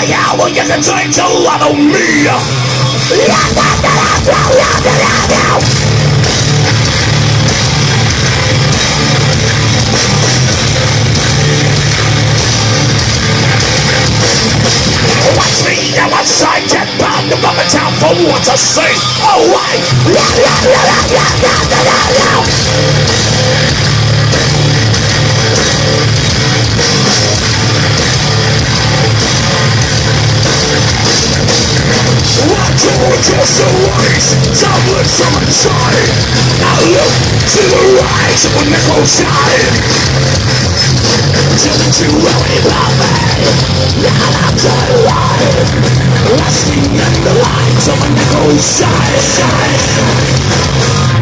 hell will you can take to love on me? Watch me outside, get bound to rubber town for what to say. Oh, wait! Across the waves, tumbling from inside. I look to the right when the cold shine. Telling too early about me, now I'm done alive. Lasting in the light of a nickel shine.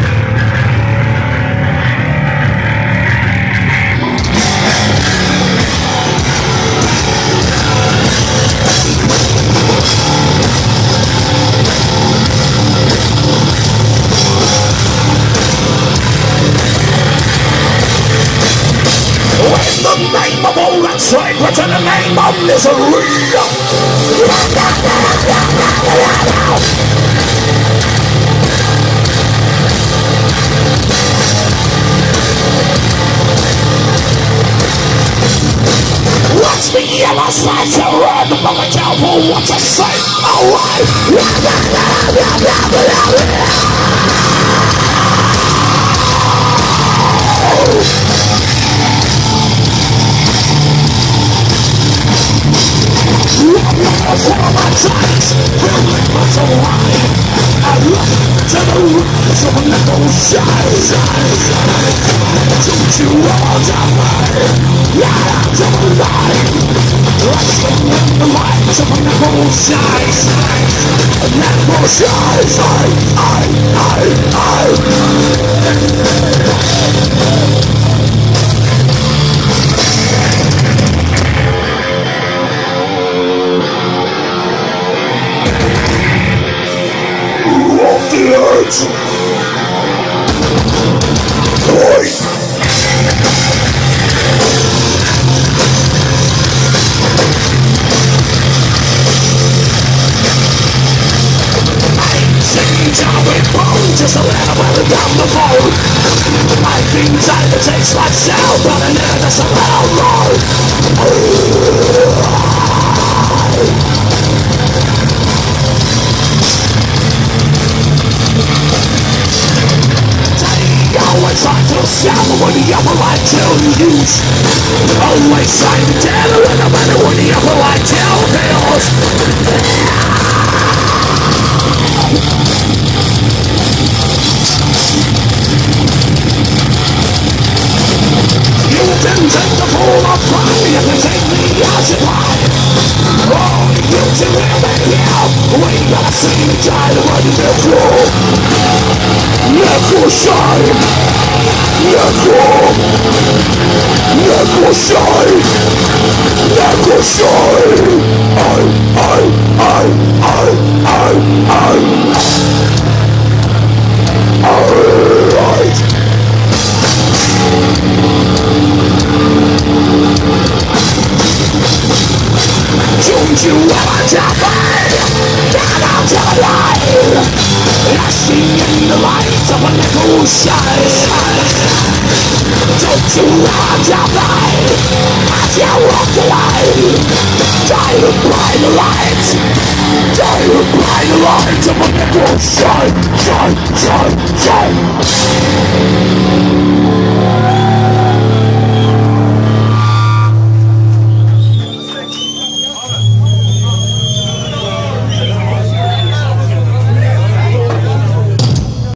In the name of all that's sacred, in the name of misery. Watch me yellow slice around the moment down for what to say. Alright. For my times, feeling much alive. I look to the rise of a nickel shine. Don't you all die? Yeah, I'm alive. Wrestling in the light of a nickel shine. A nickel shine. The earth. Boy. Sitting down with bones, just a little bit down the phone. I've been trying to taste myself, but I know that's a little wrong. Always trying to sell when the upper line tell you use. Always trying to tell her no matter when the upper line tell fails. You can take the fall of pride, you can take me as you like. Oh, you two have it here. We gotta see me die to run the floor. Nickel shine. Nickel shine. Nickel shine. Alright. Don't you ever tell me that I'm alive? Lasting in the light of a nickel shine. Don't you ever tell me as you walk away. Dying by the light. Dying by the light of a nickel shine. Shine.